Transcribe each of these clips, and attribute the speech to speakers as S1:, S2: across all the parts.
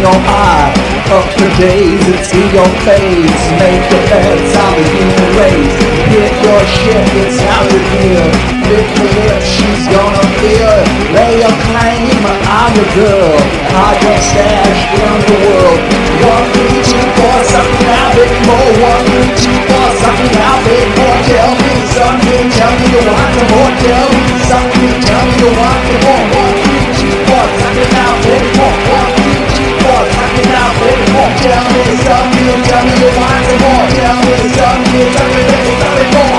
S1: your heart, up the days and see your face. Make the beds on the human race. Get your shit, it's out of here. Lick the lips, she's gonna feel. Lay your claim, I'm your girl. I got stashed from the world. 1, 3, 2, 4, something a bit more. 1, 3, 2, 4, something a bit more. Tell me something, tell me you want some more. Tell me something, tell me you want some more. 1, 3, 2, 4, something a bit more. 1, 3, 2, 4, something a bit more. Tell me something, tell me you want some more. Tell me something, tell me something more.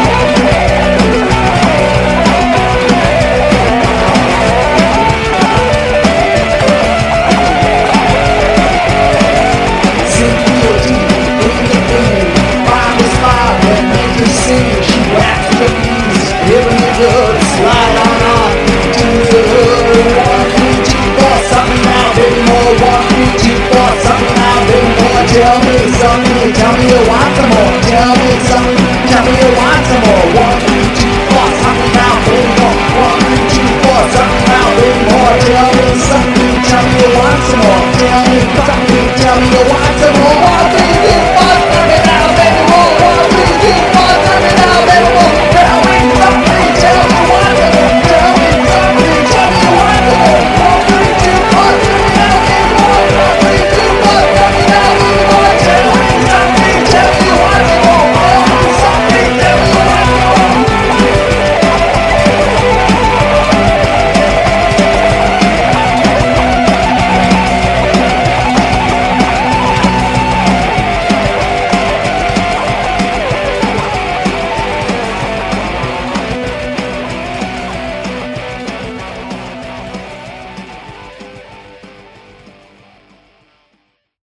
S1: Slide on to the hood. 1, 3, 2, 4, something now, baby more. 1, 3, 2, 4, something now, baby more. Tell me something, tell me you want some more. Tell me something, tell me you want some more. 1, 3, 2, 4, something now, baby more. 1, 3, 2, 4, something now, baby more. Tell me something, tell me you want some more. Tell me something, tell me you want some more.